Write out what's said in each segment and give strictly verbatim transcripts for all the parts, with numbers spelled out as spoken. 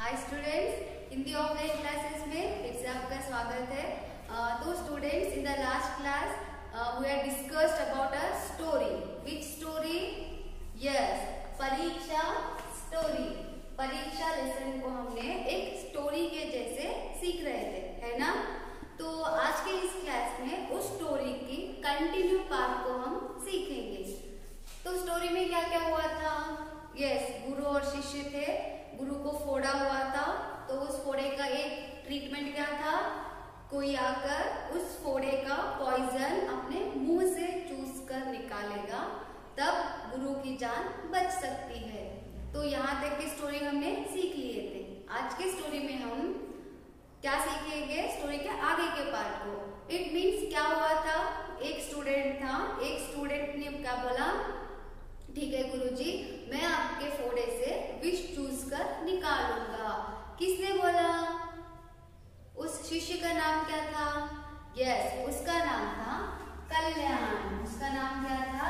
हाय students, Hindi offline classes में फिर से आपका स्वागत है। uh, तो students, in the last class we have discussed about a story. Which story? Yes, Pariksha story. Pariksha lesson को हमने एक स्टोरी के जैसे सीख रहे थे, है ना। तो आज के इस क्लास में उस स्टोरी की कंटिन्यू पार्ट को हम सीखेंगे। तो स्टोरी में क्या क्या हुआ था? यस, गुरु और शिष्य थे। गुरु को फोड़ा हुआ था, तो उस फोड़े का एक ट्रीटमेंट क्या था? कोई आकर उस फोड़े का पॉइजन अपने मुंह से चूस कर निकालेगा, तब गुरु की जान बच सकती है। तो यहाँ तक की स्टोरी हमने सीख लिए थे। आज के स्टोरी में हम क्या सीखेंगे? स्टोरी के आगे के पार्ट को। इट मीन्स क्या हुआ था? एक स्टूडेंट था, एक स्टूडेंट ने क्या बोला? ठीक है गुरुजी, मैं आपके फोड़े से विष चूस कर निकालूंगा। किसने बोला? उस शिष्य का नाम क्या था? यस, उसका नाम था कल्याण। उसका नाम क्या था?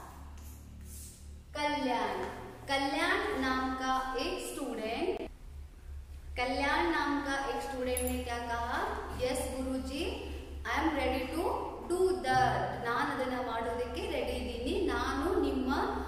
कल्याण। कल्याण नाम का एक स्टूडेंट कल्याण नाम का एक स्टूडेंट ने क्या कहा? Yes Guruji, I am ready to do that. ನಾನು ಅದನ್ನ ಮಾಡೋದಕ್ಕೆ ರೆಡಿ ಇದ್ದೀನಿ. ನಾನು ನಿಮ್ಮ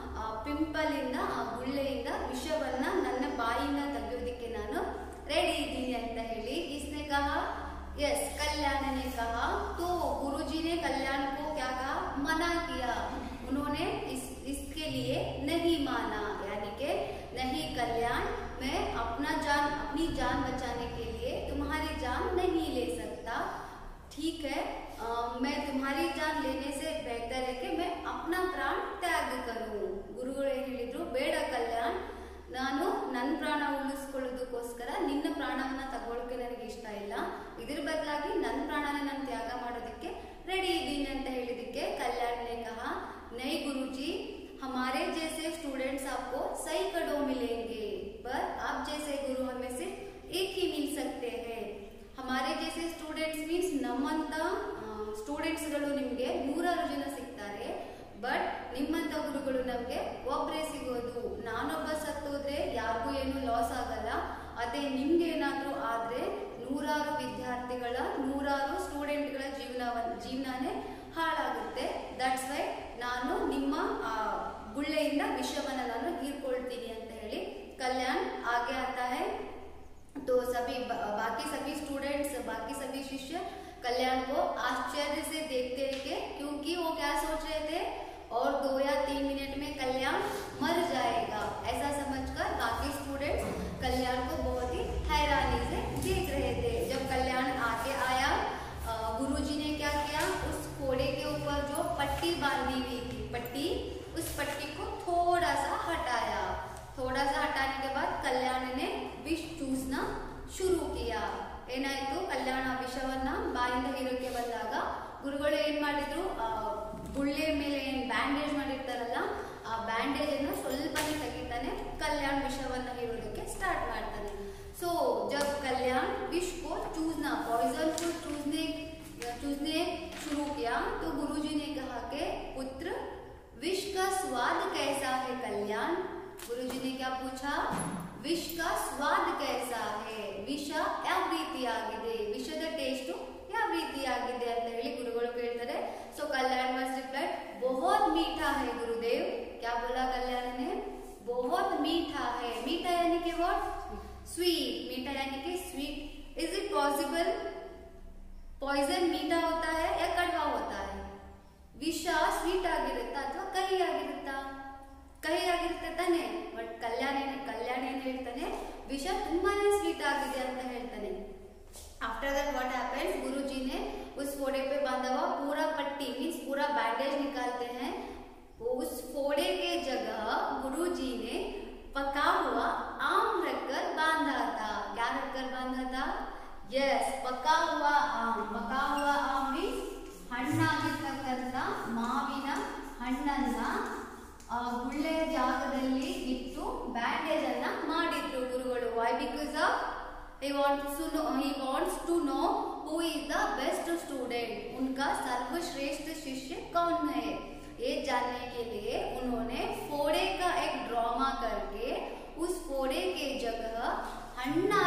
ಪಿಂಪಲ್ ಇಂದ, ಆ ಗುಳ್ಳೆಯಿಂದ ವಿಷವನ್ನ ನನ್ನ ಬಾಯಿಂದ ತೆಗೆಯೋದಕ್ಕೆ ನಾನು रेडी इದ್ದೀನಿ ಅಂತ ಹೇಳಿ इसने कहा। यस, कल्याण ने कहा। तो गुरुजी ने कल्याण को क्या कहा? मना किया। उन्होंने इस इसके लिए नहीं माना, यानी कि नहीं कल्याण, मैं अपना जान अपनी जान बचाने के लिए तुम्हारी जान नहीं ले सकता। ठीक है, आ, मैं तुम्हारी जान लेने से बेहतर है कि मैं अपना प्राण त्याग करूं। गुरुಗಳು ಏನು ಹೇಳಿದ್ರು? ಬೇಡ ಕಲ್ಯಾಣ್, ನಾನು ನನ್ನ ಪ್ರಾಣ ಉಳಿಸ್ಕೊಳ್ಳೋದಕ್ಕೋಸ್ಕರ ನಿನ್ನ ಪ್ರಾಣವನ್ನ ತಗೊಳ್ಳೋಕೆ ನನಗೆ ಇಷ್ಟ ಇಲ್ಲ. ಇದರ ಬದಲಾಗಿ ನನ್ನ ಪ್ರಾಣನ ನಾನು ತ್ಯಾಗ ಮಾಡೋದಕ್ಕೆ ರೆಡಿ ಇದ್ದೀನಿ ಅಂತ ಹೇಳಿದಕ್ಕೆ कल्याण ने कहा, नहीं गुरुजी, हमारे जैसे स्टूडेंट्स आपको सैकड़ों मिलेंगे, पर आप जैसे गुरु हमें सिर्फ एक ही मिल सकते हैं. हमारे जैसे स्टूडेंट्स मीन्स ನಮ್ಮಂತ ಸ್ಟೂಡೆಂಟ್ಸ್ ಗಳು ನಿಮಗೆ ನೂರಾರು ಜನ ಸಿಗ್ತಾರೆ, ಬಟ್ ನಿಮ್ಮಂತ ಗುರುಗಳು ನಮ್ಗೆ ಒಬ್ಬರೇ ಸಿಗೋದು. ನಾನೊಬ್ಬ ಸತ್ತೋದ್ರೆ ಯಾರಿಗೂ ಏನು ಲಾಸ್ ಆಗಲ್ಲ, ಅದೇ ನಿಮ್ಗೆ ಏನಾದ್ರೂ ಆದ್ರೆ ನೂರಾರು ವಿದ್ಯಾರ್ಥಿಗಳ, ನೂರಾರು ಸ್ಟೂಡೆಂಟ್ಗಳ ಜೀವನ ಜೀವನನೇ ಹಾಳಾಗುತ್ತೆ. ದಟ್ಸ್ ವೈ ನಾನು ನಿಮ್ಮ ಗುಳ್ಳೆಯಿಂದ ವಿಷವನ್ನ ನಾನು ಹೀರ್ಕೊಳ್ತೀನಿ ಅಂತ ಹೇಳಿ ಕಲ್ಯಾಣ್ आगे आता है. तो सभी बाकी सभी स्टूडेंट्स, बाकी सभी शिष्य कल्याण को आश्चर्य से देखते हैं कि क्योंकि वो क्या सोच रहे थे, और दो या तीन मिनट में कल्याण मर जाएगा, ऐसा समझकर बाकी स्टूडेंट्स कल्याण को बहुत ही हैरानी से देख रहे थे. जब कल्याण आगे आया, गुरुजी ने क्या किया? उस फोड़े के ऊपर जो पट्टी बांधी हुई थी, पट्टी उस पट्टी को थोड़ा सा हटाया. थोड़ा सा हटाने के बाद कल्याण ने विष चूसना शुरू किया. ಏನಾಯ್ತು? ಕಲ್ಯಾಣ ವಿಷವನ್ನ ಬಾಯಿಂದ ಹೀರೋಕೆ ಬಂದಾಗ ಗುರುಗಳು ಏನ್ ಮಾಡಿದ್ರು? ಗುಳ್ಳೆ ಮೇಲೆ ಏನ್ ಬ್ಯಾಂಡೇಜ್ ಮಾಡಿರ್ತಾರಲ್ಲ, ಆ ಬ್ಯಾಂಡೇಜ್ ಅನ್ನು ಸ್ವಲ್ಪನೇ ತೆಗಿತಾನೆ, ಕಲ್ಯಾಣ ವಿಷವನ್ನ ಹೀರೋದಕ್ಕೆ ಸ್ಟಾರ್ಟ್ ಮಾಡ್ತಾನೆ. ಸೊ जब कल्याण विष को चूसना, पॉइजन को चूसने चूसने शुरू किया, तो गुरुजी ने कहा कि पुत्र, विष का स्वाद कैसा है कल्याण? गुरुजी ने क्या पूछा? विष का स्वाद कैसा है? विष ಯಾವ ರೀತಿಯಾಗಿದೆ, ವಿಷದ ಟೇಸ್ಟ್ ಯಾವ ರೀತಿಯಾಗಿದೆ ಅಂತ ಹೇಳಿ ಗುರುಗಳು ಕೇಳ್ತಾರೆ. सो कल्याण वाज रिप्लाइड, बहुत मीठा है गुरुदेव. क्या बोला कल्याण ने? बहुत मीठा है. मीठा यानी कि व्हाट? स्वीट. मीठा यानी कि sweet. Is it possible? Poison मीठा होता है या कड़वा होता है? विष ಸ್ವೀಟ್ ಆಗಿರುತ್ತಾ ಅಥವಾ ಕಹಿ ಆಗಿರುತ್ತಾ? ಕಹಿ ಆಗಿರುತ್ತೆ ತಾನೆ. ಬಟ್ ಕಲ್ಯಾಣ ಕಲ್ಯಾಣ ಏನ್ ಹೇಳ್ತಾನೆ? ವಿಷ ತುಂಬಾನೇ ಸ್ವೀಟ್ ಆಗಿದೆ ಅಂತ ಹೇಳ್ತಾನೆ. After that what happens? Guruji ने उस फोड़े पे बांधा हुआ पूरा पट्टी मीन्स पूरा बैंडेज निकालते हैं. उस फोड़े के जगह गुरुजी ने पका हुआ आम रखकर बांधा था. क्या रखकर बांधा था? यस, पका हुआ आम. पका हुआ आम मीन्स ಹಣ್ಣಾಗಿರ್ತಕ್ಕಂಥ ಮಾವಿನ ಹಣ್ಣನ್ನ ಗುಳ್ಳೆಯ ಜಾಗದಲ್ಲಿ ಇಟ್ಟು ಬ್ಯಾಂಡೇಜ್ ಅನ್ನ ಮಾಡಿದ್ರು ಗುರುಗಳು. Why? Because of he wants to know he wants to know who is the best student. उनका सर्वश्रेष्ठ शिष्य कौन है, ये जानने के लिए उन्होंने फोड़े का एक ड्रामा करके उस फोड़े के जगह हन्ना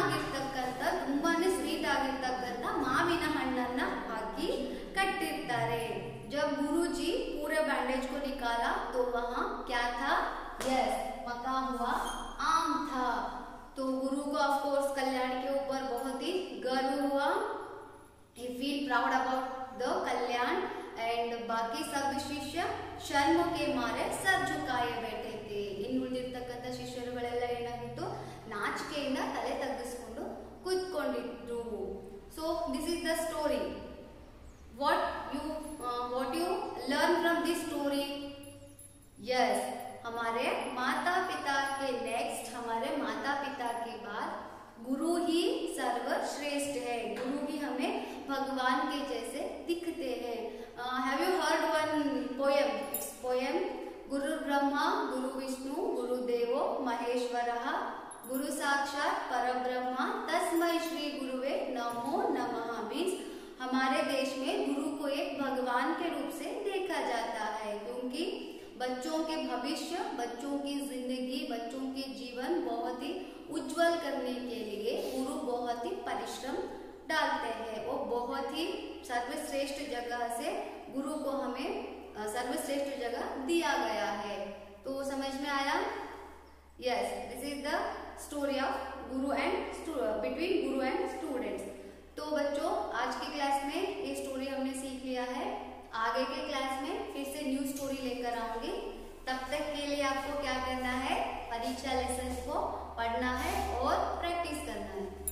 डाला तो वहाँ क्या था? यस, पका हुआ आम था। तो गुरु को ऑफ कोर्स कल्याण के ऊपर बहुत ही गर्व हुआ। He feel proud about the Kalyan and बाकी सब शिष्य शर्म के मारे सर झुकाए बैठे थे। इन ಉಳಿದಿರ್ತಕ್ಕಂಥ ಶಿಷ್ಯರುಗಳೆಲ್ಲ ಏನಾಗಿತ್ತು? ನಾಚಿಕೆಯಿಂದ ತಲೆ ತಗ್ಗಿಸಿಕೊಂಡು ಕೂತ್ಕೊಂಡಿದ್ರು. So this is the story. What you uh, what you learn from this story? Yes, हमारे माता पिता के नेक्स्ट हमारे माता पिता के बाद गुरु ही सर्वश्रेष्ठ है। गुरु भी हमें भगवान के जैसे दिखते हैं। Have you heard one poem? It's poem guru Brahma गुरु विष्णु गुरु देवो महेश्वरः गुरु साक्षात परब्रह्मा तस्मै श्री गुरुवे नमो नमः। मीन्स हमारे देश में गुरु को एक भगवान के रूप से देखा जाता है, क्योंकि बच्चों के भविष्य, बच्चों की जिंदगी, बच्चों के जीवन बहुत ही उज्जवल करने के लिए गुरु बहुत ही परिश्रम डालते हैं। वो बहुत ही सर्वश्रेष्ठ जगह से गुरु को हमें सर्वश्रेष्ठ जगह दिया गया है। तो समझ में आया? Yes, this is the story of guru and between guru and students. तो बच्चों, आज की क्लास में ये स्टोरी हमने सीख लिया है। आगे के क्लास में फिर से न्यू स्टोरी लेकर आऊंगी। तब तक के लिए आपको क्या करना है? परीक्षा लेसन को पढ़ना है और प्रैक्टिस करना है।